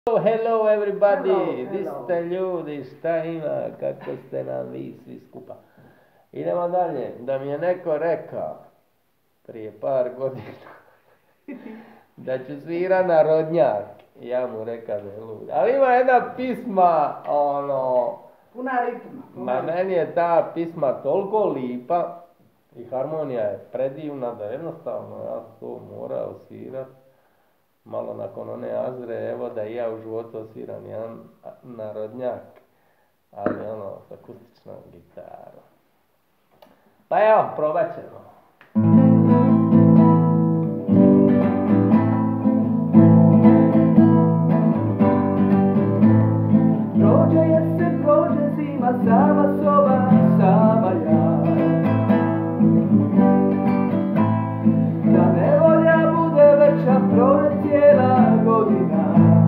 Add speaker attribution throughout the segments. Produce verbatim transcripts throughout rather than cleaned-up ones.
Speaker 1: Hello everybody,
Speaker 2: Hello,
Speaker 1: di
Speaker 2: hello.
Speaker 1: ste ljudi, šta ima, kako ste nam vi svi skupa. Idemo dalje, da mi je neko rekao prije par godina da ću svirat narodnjak, ja mu rekao da je lud. Ali ima jedna pisma, ono,
Speaker 2: Puna ritma. Puna
Speaker 1: ma
Speaker 2: ritma.
Speaker 1: meni je ta pisma toliko lipa i harmonija je predivna da jednostavno ja sam to morao svirat. Malo nakon one Azre, evo da i ja u životu osviram jedan narodnjak, ali ono, s akustičnom gitarom. Pa evo, probat ćemo.
Speaker 2: Prođe jesen, prođe zima, sama soba, sama ja. Da nevolja bude veća, prođe cijela godina.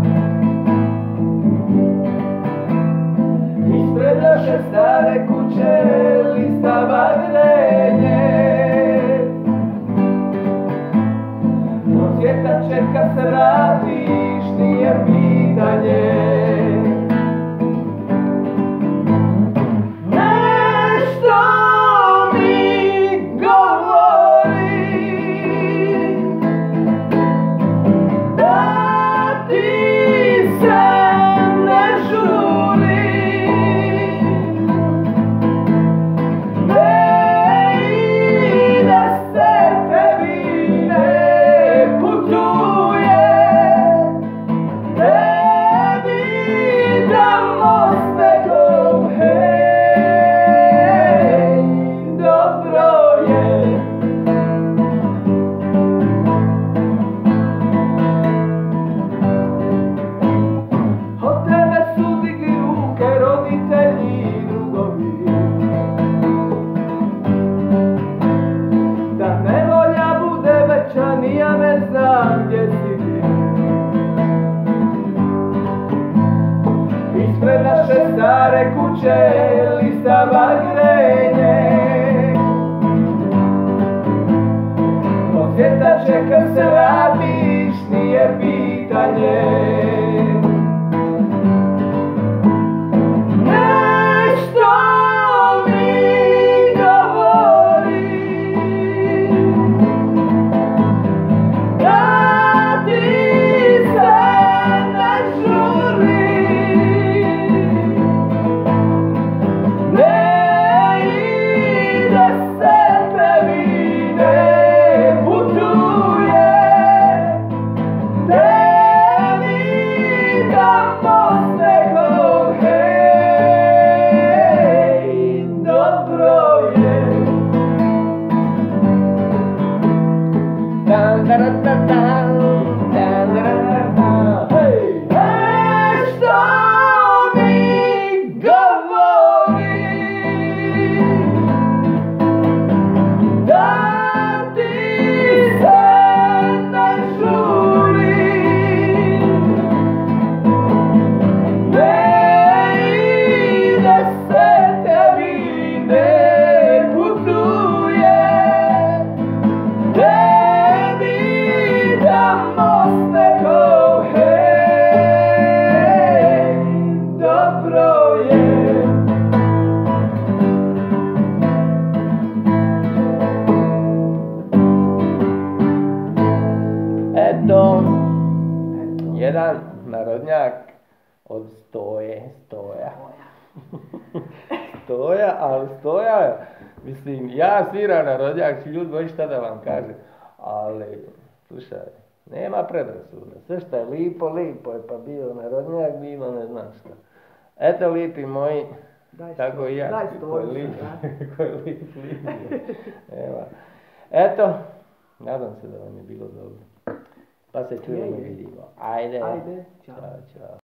Speaker 2: Ispred naše stare kuće lista bagrenje. Do svijeta čeka se vratiš, nije pitanje. Nešto mi govori da ti se ne žuri, ne i da se tebi ne putuje, tebi da most nekog, hej, dobro je. Od tebe su digli ruke roditelji i drugovi, da nevolja bude veća, ni ja ne znam gdje si ti. Ispred naše stare kuće lista bagrenje. Od svijeta čeka se vratiš, nije pitanje. Nešto mi govori da ti se ne žuri, ne i da se tebi ne putuje, tebi da most nekog, hej, dobro je.
Speaker 1: Dan, da, da, da, dan, dan, da, da, da, dan.
Speaker 2: Hej! Nešto mi govori da ti se ne žuri, ne i da se tebi ne putuje, tebi da most nekog, hej, dobro je.
Speaker 1: Eto, jedan narodnjak od stoje, stoja. Stoja, ali stoja, mislim, ja sviram narodnjak, ljudi moji šta da vam kažem, ali, slušaj, nema predrasuda, sve što je lipo, lipo je, pa bio narodnjak, bilo ne znam šta. Eto, lipi moji,
Speaker 2: Daj
Speaker 1: tako
Speaker 2: stoj,
Speaker 1: i ja,
Speaker 2: daj
Speaker 1: ko je
Speaker 2: stoj,
Speaker 1: lip,
Speaker 2: ja.
Speaker 1: ko je lip, lip je. Evo, eto, nadam se da vam je bilo dobro, pa se čujemo i
Speaker 2: Je, je.
Speaker 1: vidimo, ajde,
Speaker 2: Ajde, čao.
Speaker 1: čao, čao.